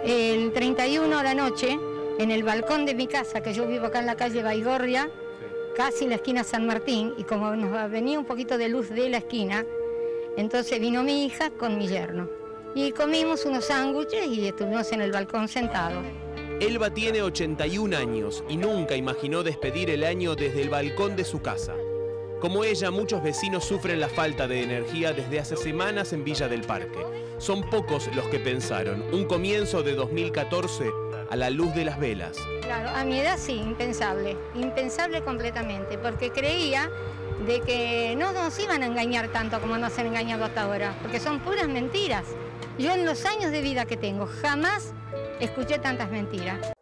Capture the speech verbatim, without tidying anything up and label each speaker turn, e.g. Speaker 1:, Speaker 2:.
Speaker 1: El treinta y uno a la noche, en el balcón de mi casa, que yo vivo acá en la calle Baigorria, casi la esquina San Martín, y como nos venía un poquito de luz de la esquina, entonces vino mi hija con mi yerno. Y comimos unos sándwiches y estuvimos en el balcón sentados.
Speaker 2: Elba tiene ochenta y un años y nunca imaginó despedir el año desde el balcón de su casa. Como ella, muchos vecinos sufren la falta de energía desde hace semanas en Villa del Parque. Son pocos los que pensaron un comienzo de dos mil catorce a la luz de las velas.
Speaker 1: Claro, a mi edad sí, impensable, impensable completamente, porque creía de que no nos iban a engañar tanto como nos han engañado hasta ahora, porque son puras mentiras. Yo en los años de vida que tengo jamás escuché tantas mentiras.